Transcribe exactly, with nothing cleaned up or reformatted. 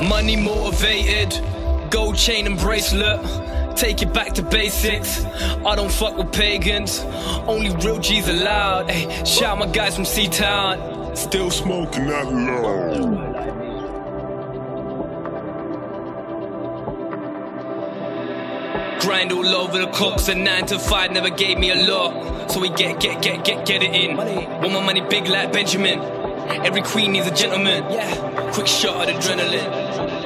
Money motivated, gold chain and bracelet. Take it back to basics. I don't fuck with pagans, only real G's allowed. Ay, shout my guys from C-Town. Still smoking that low. Grind all over the clocks, a nine to five never gave me a lot. So we get, get, get, get, get it in. Want my money big like Benjamin. Every queen needs a gentleman. Quick shot of adrenaline.